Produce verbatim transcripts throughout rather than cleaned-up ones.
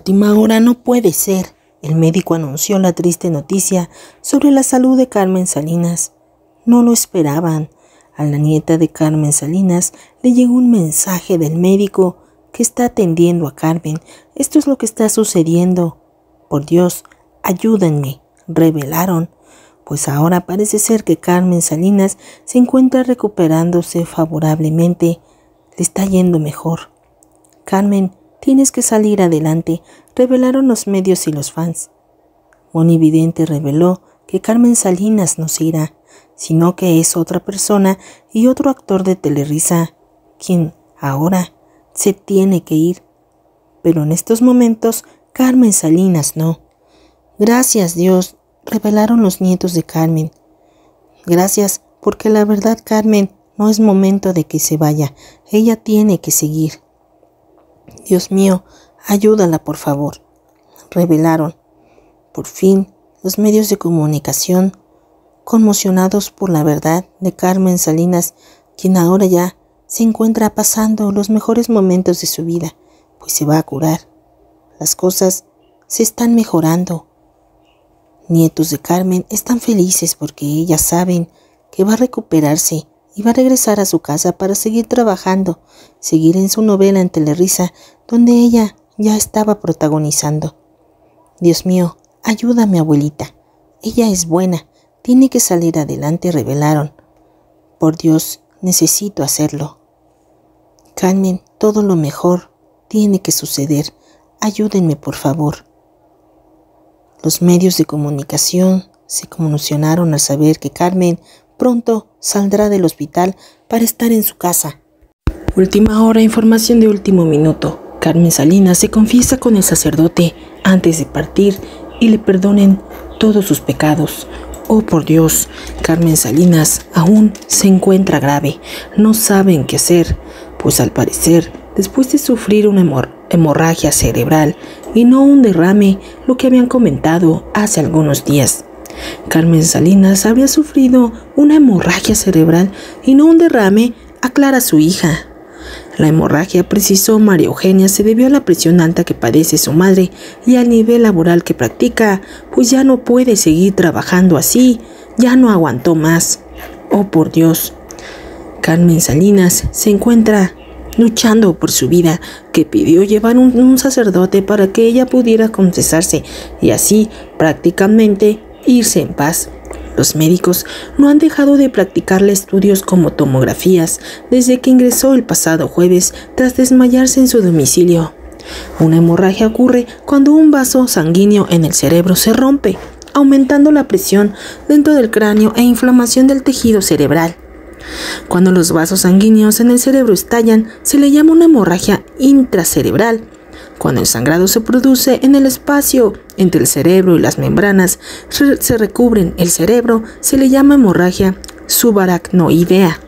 última hora no puede ser. El médico anunció la triste noticia sobre la salud de Carmen Salinas. No lo esperaban. A la nieta de Carmen Salinas le llegó un mensaje del médico que está atendiendo a Carmen. Esto es lo que está sucediendo. Por Dios, ayúdenme, revelaron. Pues ahora parece ser que Carmen Salinas se encuentra recuperándose favorablemente. Le está yendo mejor. Carmen, tienes que salir adelante, revelaron los medios y los fans. Monividente reveló que Carmen Salinas no se irá, sino que es otra persona y otro actor de Televisa, quien ahora se tiene que ir. Pero en estos momentos, Carmen Salinas no. Gracias, Dios, revelaron los nietos de Carmen. Gracias, porque la verdad, Carmen, no es momento de que se vaya. Ella tiene que seguir. Dios mío, ayúdala, por favor, revelaron. Por fin, los medios de comunicación, conmocionados por la verdad de Carmen Salinas, quien ahora ya se encuentra pasando los mejores momentos de su vida, pues se va a curar. Las cosas se están mejorando. Nietos de Carmen están felices porque ellas saben que va a recuperarse y va a regresar a su casa para seguir trabajando, seguir en su novela en Televisa, donde ella ya estaba protagonizando. Dios mío, ayúdame, abuelita. Ella es buena, tiene que salir adelante, revelaron. Por Dios, necesito hacerlo. Carmen, todo lo mejor tiene que suceder. Ayúdenme, por favor. Los medios de comunicación se conmocionaron al saber que Carmen pronto saldrá del hospital para estar en su casa. Última hora, información de último minuto. Carmen Salinas se confiesa con el sacerdote antes de partir y le perdonen todos sus pecados. Oh, por Dios, Carmen Salinas aún se encuentra grave. No saben qué hacer, pues al parecer, después de sufrir una hemor- hemorragia cerebral y no un derrame, lo que habían comentado hace algunos días, Carmen Salinas habría sufrido una hemorragia cerebral y no un derrame, aclara su hija. La hemorragia, precisó María Eugenia, se debió a la presión alta que padece su madre y al nivel laboral que practica, pues ya no puede seguir trabajando así, ya no aguantó más. Oh, por Dios. Carmen Salinas se encuentra luchando por su vida, que pidió llevar un, un sacerdote para que ella pudiera confesarse y así prácticamente irse en paz. Los médicos no han dejado de practicarle estudios como tomografías desde que ingresó el pasado jueves tras desmayarse en su domicilio. Una hemorragia ocurre cuando un vaso sanguíneo en el cerebro se rompe, aumentando la presión dentro del cráneo e inflamación del tejido cerebral. Cuando los vasos sanguíneos en el cerebro estallan, se le llama una hemorragia intracerebral. Cuando el sangrado se produce en el espacio entre el cerebro y las membranas se recubren el cerebro, se le llama hemorragia subaracnoidea.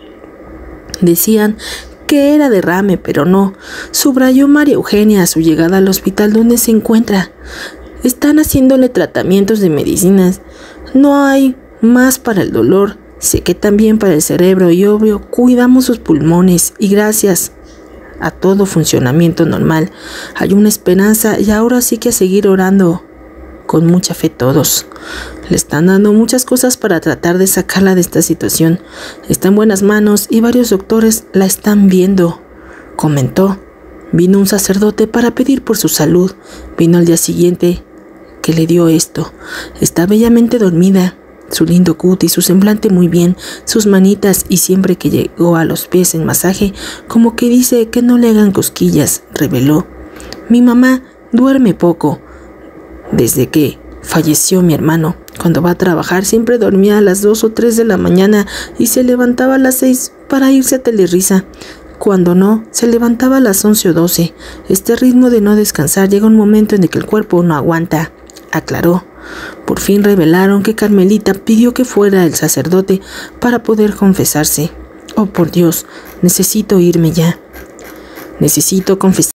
Decían que era derrame, pero no, subrayó María Eugenia a su llegada al hospital donde se encuentra. Están haciéndole tratamientos de medicinas. No hay más para el dolor. Sé que también para el cerebro y obvio cuidamos sus pulmones y gracias a todo funcionamiento normal hay una esperanza y ahora sí que a seguir orando con mucha fe todos. Le están dando muchas cosas para tratar de sacarla de esta situación. Está en buenas manos y varios doctores la están viendo, comentó. Vino un sacerdote para pedir por su salud. Vino al día siguiente que le dio esto. Está bellamente dormida. Su lindo cutis, su semblante muy bien, sus manitas y siempre que llegó a los pies en masaje, como que dice que no le hagan cosquillas, reveló. Mi mamá duerme poco. Desde que falleció mi hermano, cuando va a trabajar siempre dormía a las dos o tres de la mañana y se levantaba a las seis para irse a Televisa. Cuando no, se levantaba a las once o doce. Este ritmo de no descansar llega un momento en el que el cuerpo no aguanta, aclaró. Por fin revelaron que Carmelita pidió que fuera el sacerdote para poder confesarse. Oh, por Dios, necesito irme ya. Necesito confesar.